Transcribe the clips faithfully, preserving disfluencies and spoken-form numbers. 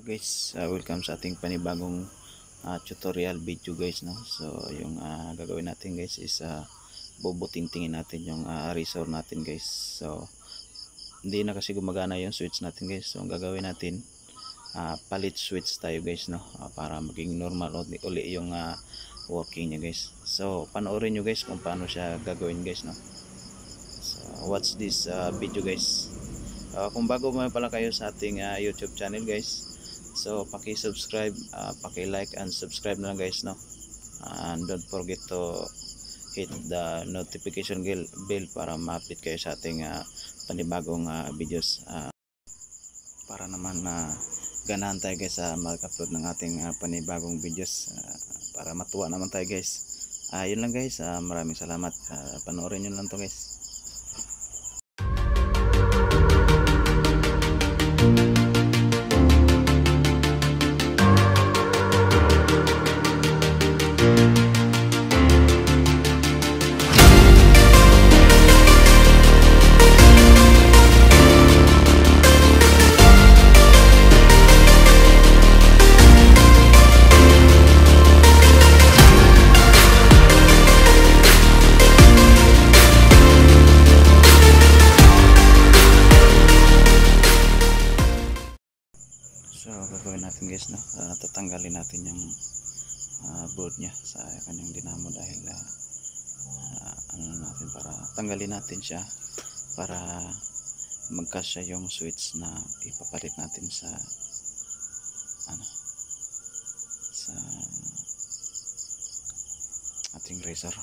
Guys, uh, welcome sa ating panibagong uh, tutorial video guys, no. So yung uh, gagawin natin guys is uh, bubutingtingin natin yung uh, razor natin guys. So hindi na kasi gumagana yung switch natin guys. So ang gagawin natin, uh, palit switch tayo guys, no, uh, para maging normal uli, uli yung uh, working niya guys. So panoorin nyo guys kung paano siya gagawin guys, no. So watch this uh, video guys. Uh, kung bago mo pala kayo sa ating uh, YouTube channel guys, so paki-subscribe, uh, paki-like and subscribe na lang guys, no. Uh, and don't forget to hit the notification bell para ma-update kayo sa ating uh, panibagong uh, videos, uh, para naman na uh, ganahan tayo guys sa uh, mag-upload ng ating uh, panibagong videos, uh, para matuwa naman tayo guys. Uh, yun lang guys, uh, maraming salamat. Uh, panoorin nyo lang to guys. So gagawin natin guys, no, uh, tatanggalin natin yung uh, board nya sa kanyang dinamo dahil uh, uh, ano natin, para tanggalin natin siya para magkasya yung switch na ipapalit natin sa ano sa ating razor.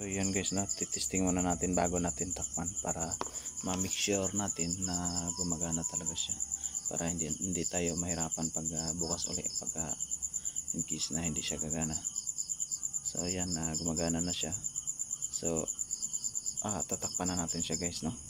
So yun guys, na titesting muna natin bago natin takpan para ma-make sure natin na gumagana talaga siya, para hindi hindi tayo mahirapan pag uh, bukas ulit pag uh, in case na hindi siya gagana. So yan, uh, gumagana na siya. So ah, tatakpan na natin siya guys, no.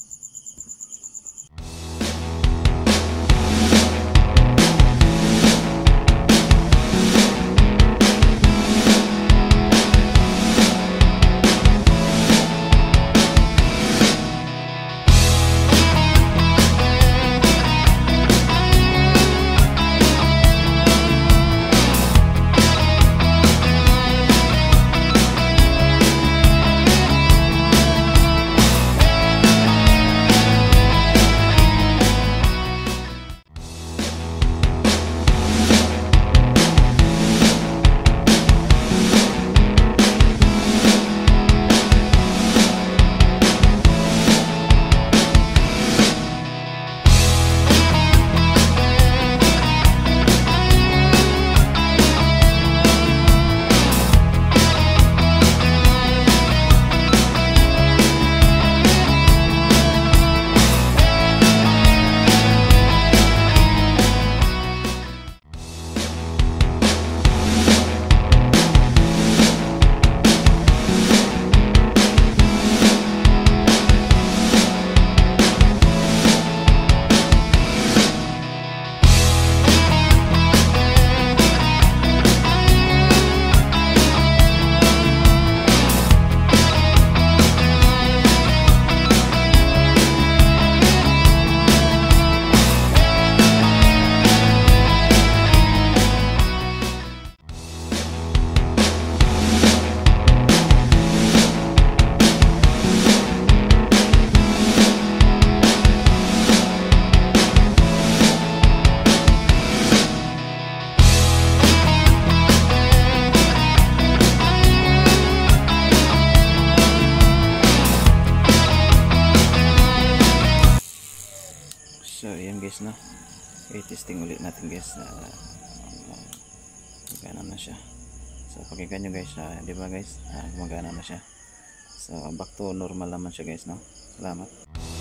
So ayan guys, no, i-testing ulit natin guys, uh, gumagana na siya. So pakinggan nyo guys, uh, di ba guys, uh, gumagana na siya. So back to normal naman siya guys, no. Salamat.